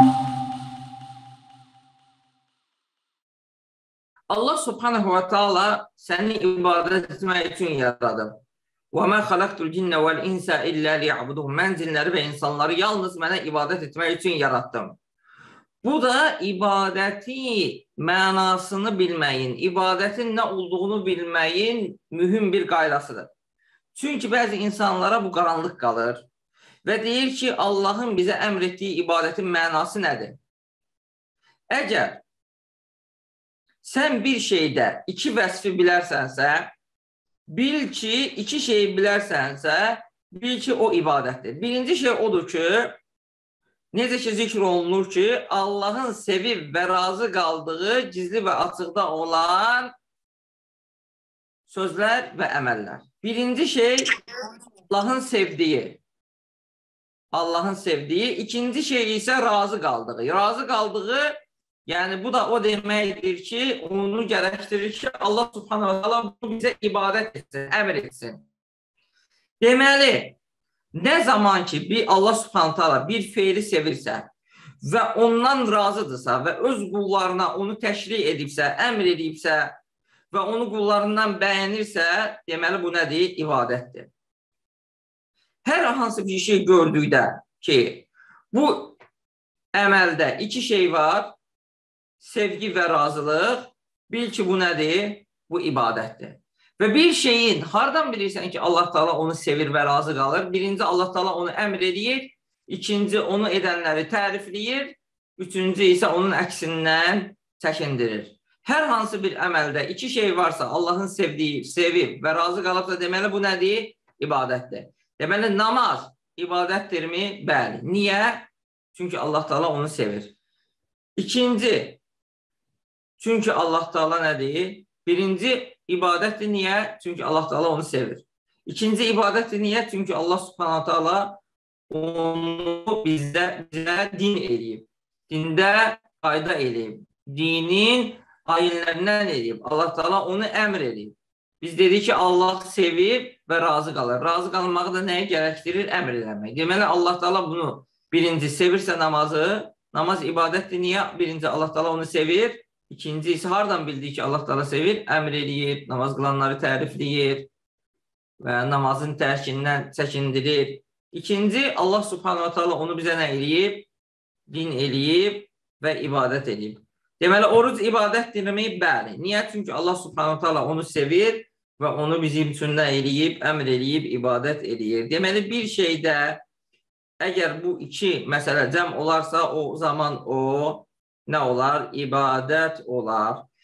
Allah subhanahu wa ta'ala səni ibadət etmək üçün yaradım. وَمَا خَلَقْتُ الْجِنَّ وَالْاِنْسَ إِلَّا لِيَعْبُدُونَ Mən cinləri və insanları yalnız mənə ibadət etmək üçün yaratdım. Bu da ibadəti mənasını bilməyin, ibadətin nə olduğunu bilməyin mühüm bir qaydasıdır. Çünki bəzi insanlara bu qaranlıq qalır və deyir ki, Allahın bizə əmr etdiyi ibadətin mənası nədir? Əgər sən bir şeydə iki vəsfi bilərsənsə, bil ki, iki şeyi bilərsənsə, bil ki, o ibadətdir. Birinci şey odur ki, necə ki, zikr olunur ki, Allahın sevib və razı qaldığı gizli və açıqda olan sözlər və əməllər. Birinci şey, Allahın sevdiyi. Allahın sevdiyi. İkinci şey isə razı qaldığı. Razı qaldığı, yəni bu da o deməkdir ki, onu gərəkdirir ki, Allah subhanahu wa ta'ala bunu bizə ibadət etsin, əmr etsin. Deməli, nə zaman ki Allah subhanahu wa ta'ala bir feili sevirsə və ondan razıdırsa və öz qullarına onu təşri edibsə, əmr edibsə və onu qullarından bəyənirsə, deməli bu nədir? İbadətdir. Hər hansı bir şey gördükdə ki, bu əməldə iki şey var, sevgi və razılıq, bil ki, bu nədir? Bu ibadətdir. Və bir şeyin, hardan bilirsən ki, Allah Teala onu sevir və razı qalır? Birinci, Allah Teala onu əmr edir, ikinci, onu edənləri tərifləyir, üçüncü isə onun əksindən çəkindirir. Hər hansı bir əməldə iki şey varsa, Allahın sevdiyi, sevib və razı qalıbsa, deməli, bu nədir? İbadətdir. Deməli, namaz ibadətdirmi? Bəli. Niyə? Çünki Allah Teala onu sevir. İkinci, çünki Allah Teala nədir? Birinci, ibadətdir. Niyə? Çünki Allah Teala onu sevir. İkinci, ibadətdir. Niyə? Çünki Allah subhanahu ta'ala onu bizə din eləyib. Dində qayda eləyib. Dinin ayinlərindən eləyib. Allah Teala onu əmr eləyib. Biz dedik ki, Allah sevib və razı qalır. Razı qalmağı da nəyə gərəkdirir? Əmr eləmək. Deməli, Allah Teala bunu birinci sevirsə namazı, namaz ibadətdir. Niyə? Birinci, Allah Teala onu sevir. İkinci isə hardan bildik ki, Allah Teala sevir? Əmr eləyir, namaz qılanları tərifləyir və namazın tərkindən çəkindirir. İkinci, Allah subhanahu ta'ala onu bizə nə eləyib? Din eləyib və ibadət eləyib. Deməli, oruc ibadətdirmi? Bəli. Niyə? Çünki Allah subhanahu ta'ala onu sevir və onu bizim üçün nə eləyib? Əmr eləyib, ibadət eləyir. Deməli, bir şeydə əgər bu iki məsələ cəm olarsa, o zaman o nə olar? İbadət olar.